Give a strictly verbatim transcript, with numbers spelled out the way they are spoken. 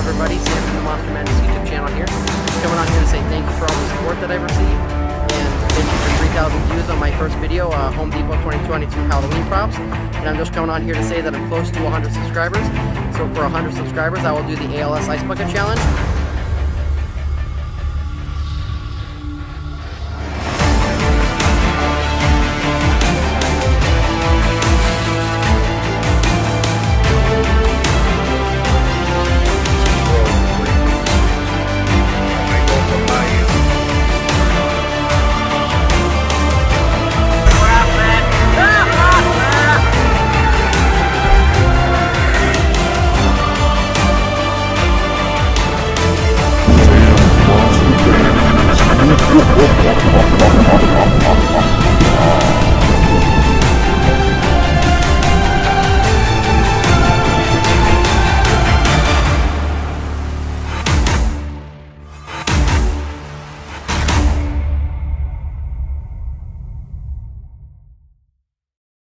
everybody? Sam from the Monster Madness YouTube channel here. Just coming on here to say thank you for all the support that I've received, and thank you for three thousand views on my first video, uh, Home Depot twenty twenty-two Halloween props. And I'm just coming on here to say that I'm close to one hundred subscribers. So for one hundred subscribers, I will do the A L S Ice Bucket Challenge.